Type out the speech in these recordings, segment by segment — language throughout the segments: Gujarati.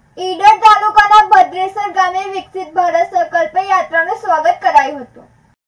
ઈડર તાલુકાના ભદ્રેસર ગામે વિકસિત ભારત સંકલ્પ યાત્રાનું સ્વાગત કરાયું હતું।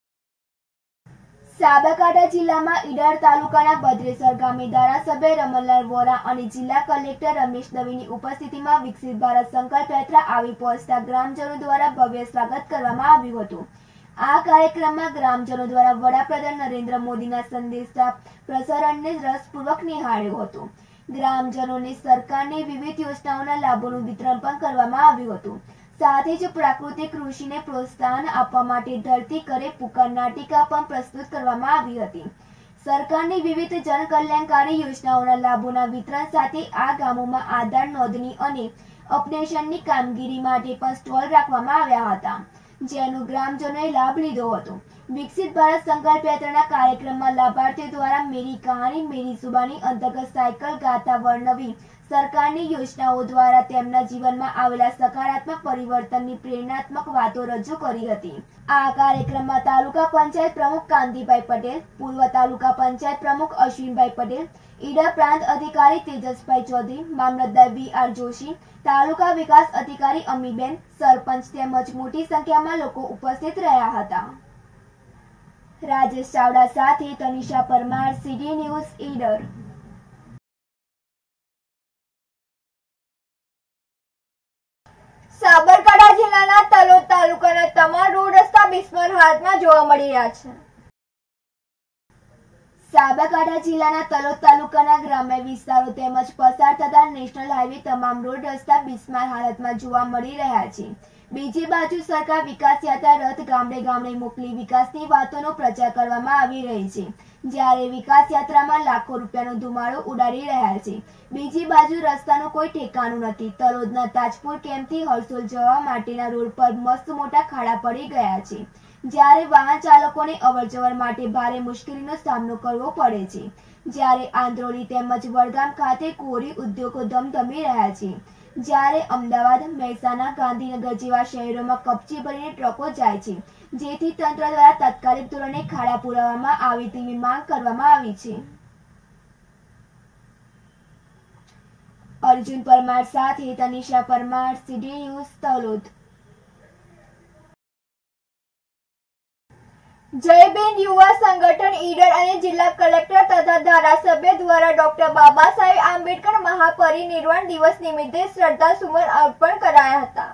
સાબરકાંઠા જિલ્લામાં ઈડર તાલુકાના ભદ્રેસર ગામે ધારાસભ્ય રમણલાલ વોરા અને જિલ્લા કલેક્ટર રમેશ દવેની ઉપસ્થિતિમાં વિકસિત ભારત સંકલ્પ યાત્રા આવી પહોંચતા ગ્રામજનો દ્વારા ભવ્ય સ્વાગત કરવામાં આવ્યું હતું। આ કાર્યક્રમમાં ગ્રામજનો દ્વારા વડાપ્રધાન નરેન્દ્ર મોદીના સંદેશા પ્રસારણને રસપૂર્વક નિહાળ્યો હતો। ગ્રામજનોને સરકારની વિવિધ યોજનાઓના લાભોનું વિતરણ પણ કરવામાં આવ્યું હતું। સાથે જ પ્રાકૃતિક કૃષિને પ્રોત્સાહન આપવા માટે ધરતી કરે પુકાર નાટિકા પણ પ્રસ્તુત કરવામાં આવી હતી। સરકારની વિવિધ જનકલ્યાણકારી યોજનાઓના લાભોના વિતરણ સાથે આ ગામોમાં આધાર નોંધણી અને અપડેશનની કામગીરી માટે પણ સ્ટોલ રાખવામાં આવ્યા હતા, જેનો ગ્રામજનોએ લાભ લીધો હતો। વિકસિત ભારત સંકલ્પ યાત્રાના કાર્યક્રમમાં લાભાર્થીઓ દ્વારા મેરી કહાની મેરી સુબાની અંતર્ગત સાયકલ ગાથા વર્ણવી સરકારની યોજનાઓ દ્વારા તેમના જીવનમાં આવેલા સકારાત્મક પરિવર્તનની પ્રેરણાત્મક વાતો રજૂ કરી હતી। આ કાર્યક્રમમાં તાલુકા પંચાયત પ્રમુખ કાંતિભાઈ પટેલ, પૂર્વ તાલુકા પંચાયત પ્રમુખ અશ્વિનભાઈ પટેલ, ઈડર પ્રાંત અધિકારી તેજસભાઈ ચૌધરી, મામલતદાર વી.આર. જોશી, તાલુકા વિકાસ અધિકારી અમીબેન, સરપંચ તેમજ મોટી સંખ્યામાં લોકો ઉપસ્થિત રહ્યા હતા। રાજેશ ચાવડા સાથે તનિષા પરમાર, સીડી ન્યૂઝ, ઈડર। સાબરકાંઠા જિલ્લાના તલોદ તાલુકાના તમામ રોડ રસ્તા બિસ્માર હાલતમાં જોવા મળી રહ્યા છે। સાબરકાંઠા જિલ્લાના તલોદ તાલુકાના ગ્રામ્ય વિસ્તારો તેમજ પસાર થતા નેશનલ હાઈવે તમામ રોડ રસ્તા બિસ્માર હાલતમાં જોવા મળી રહ્યા છે। બીજી બાજુ સરકાર વિકાસ યાત્રા રથ ગામડે ગામડે મોકલી વિકાસની વાતોનો પ્રચાર કરવામાં આવી રહી છે, જ્યારે વિકાસ યાત્રામાં લાખો રૂપિયાનો ધુમાડો ઉડાડી રહ્યા છે। બીજી બાજુ રસ્તાનું કોઈ ઠેકાણું નથી। તલોદના તાજપુર કેમ્પથી હરસોલ જવા માટેના રોડ પર મસ્ત મોટા ખાડા પડી ગયા છે, જ્યારે વાહન ચાલકોને અવરજવર માટે ભારે મુશ્કેલીનો સામનો કરવો પડે છે। જ્યારે આંદ્રોલી તેમજ વડગામ ખાતે કોરી ઉદ્યોગો ધમધમી રહ્યા છે, જ્યારે અમદાવાદ, મહેસાણા, ગાંધીનગર જેવા શહેરોમાં કપચી ભરીને ટ્રકો જાય છે, જેથી તંત્ર દ્વારા તાત્કાલિક ધોરણે ખાડા પુરાવવામાં આવે તેવી માંગ કરવામાં આવી છે। અર્જુન પરમાર સાથે તનિષા પરમાર, સીડી ન્યૂઝ, તલોદ। જય બેન યુવા સંગઠન ઈડર અને જિલ્લા કલેક્ટર તથા ધારાસભ્ય દ્વારા ડોક્ટર બાબા સાહેબ આંબેડકર મહાપરિનિર્વાણ દિવસ નિમિત્તે શ્રદ્ધાસુમન અર્પણ કરાયા હતા।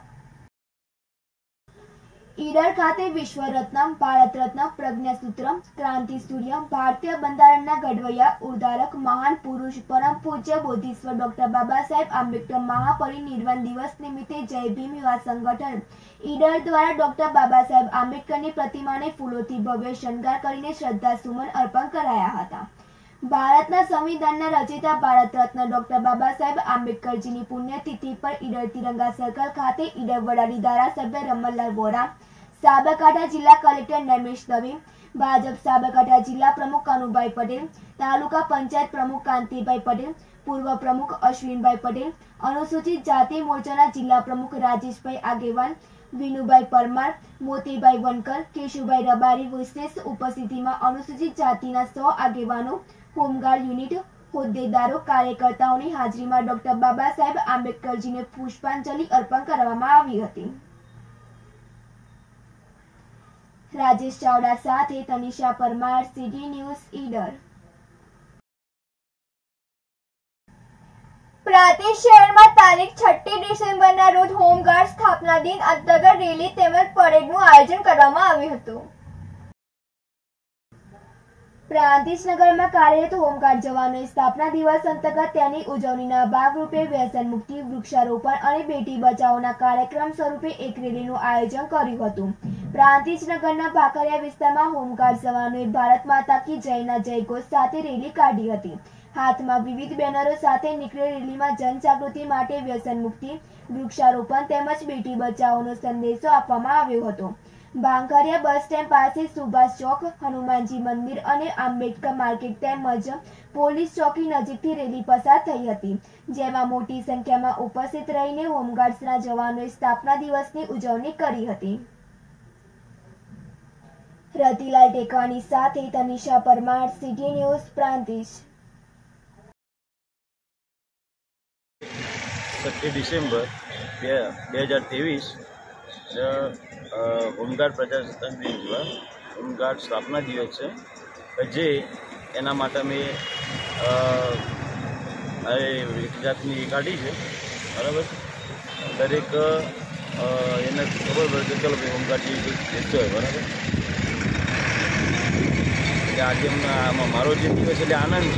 ઈડર ખાતે વિશ્વ રત્ન, ભારત રત્ન, પ્રજ્ઞાસૂત્ર, ક્રાંતિ સૂર્ય, ભારતીય બંધારણના ઘડવૈયા, ઉદ્ધારક, મહાન પુરુષ, પરમ પૂજ્ય બોધિસત્વ ડોક્ટર બાબા સાહેબ આંબેડકર મહાપરિનિર્વાણ દિવસ નિમિત્તે જય ભીમ યુવા સંગઠન ઈડર દ્વારા ડોક્ટર બાબા સાહેબ આંબેડકરની પ્રતિમાને ફૂલોથી ભવ્ય શણગાર કરીને શ્રદ્ધાસુમન અર્પણ કરાયા હતા। ભારતના સંવિધાનના રચયિતા ભારત રત્ન ડોક્ટર બાબા સાહેબ આંબેડકરજીની પુણ્યતિથિ પર ઈડર તિરંગા સર્કલ ખાતે ઈડર વડાલી ધારાસભ્ય રમણલાલ વોરા, સાબરકાંઠા જિલ્લા કલેક્ટર નરેશ દવે, ભાજપ સાબરકાંઠા જિલ્લા પ્રમુખ કનુભાઈ પટેલ, તાલુકા પંચાયત પ્રમુખ કાંતિભાઈ પટેલ, પૂર્વ પ્રમુખ અશ્વિનભાઈ પટેલ, અનુસૂચિત જાતિ મોરચાના જિલ્લા પ્રમુખ રાજેશભાઈ આગેવાન, વિનુભાઈ પરમાર, મોતીભાઈ વનકર, કેશુભાઈ રબારી વિશેષ ઉપસ્થિતિમાં અનુસૂચિત જાતિના 100 આગેવાનો, હોમગાર્ડ યુનિટ, હોદ્દેદારો, કાર્યકર્તાઓની હાજરીમાં ડોક્ટર બાબા સાહેબ આંબેડકરજીને પુષ્પાંજલિ અર્પણ કરવામાં આવી હતી। રાજેશ ચાવડા સાથે તનિષા પરમાર, સીડી ન્યૂઝ, ઈડર। પ્રાંતિજ શહેરમાં તારીખ 6 ડિસેમ્બરના રોજ હોમગાર્ડ સ્થાપના દિન અંતર્ગત રેલી તેમજ પરેડનું આયોજન કરવામાં આવ્યું હતું। પ્રાંતિજ નગરમાં કાર્યરત હોમગાર્ડ જવાનોએ સ્થાપના દિવસ અંતર્ગત તેની ઉજવણીના ભાગરૂપે વ્યસન મુક્તિ, વૃક્ષારોપણ અને બેટી બચાવોના કાર્યક્રમ સ્વરૂપે એક રેલીનું આયોજન કર્યું હતું। પ્રાંતિજ નગરના ભાખરિયા વિસ્તારમાં હોમગાર્ડ જવાનોએ ભારત માતા કી જયના જયઘોષ સાથે રેલી કાઢી હતી। હાથમાં વિવિધ બેનરો સાથે નીકળેલી રેલીમાં જનજાગૃતિ માટે વ્યસન મુક્તિ, વૃક્ષારોપણ તેમજ બેટી બચાવોનો સંદેશો આપવામાં આવ્યો હતો। ભાંખરિયા બસ સ્ટેન્ડ પાસે સુભાષ ચોક, હનુમાનજી મંદિર અને આંબેડકર માર્કેટ તેમજ પોલીસ ચોકી નજીકથી રેલી પસાર થઈ હતી, જેમાં મોટી સંખ્યામાં ઉપસ્થિત રહીને હોમગાર્ડ્સના જવાનોએ સ્થાપના દિવસની ઉજવણી કરી હતી। રતિલાલ ટેકવાની સાથે Tanisha Parmar, city news, Prantij. 27 December 2023 home guard પ્રજાસત્તાક દિવસ હોમગાર્ડ સ્થાપના દિવસ છે જે એના માટે અમે એક જાતની કાઢી છે, બરાબર. દરેક એને ખબર પડે કે ચલો ભાઈ હોમગાર્ડ જેવી દેશો હોય, બરાબર. એટલે આજે આમાં મારો જે દિવસ એટલે આનંદ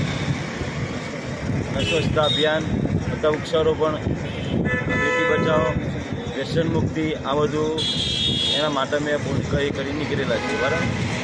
છે. સ્વચ્છતા અભિયાન, બધા વૃક્ષારોપણ, બેટી બચાવો, વ્યસન મુક્તિ, આ બધું એના માટે મેં કરી નીકળેલા છે, બરાબર.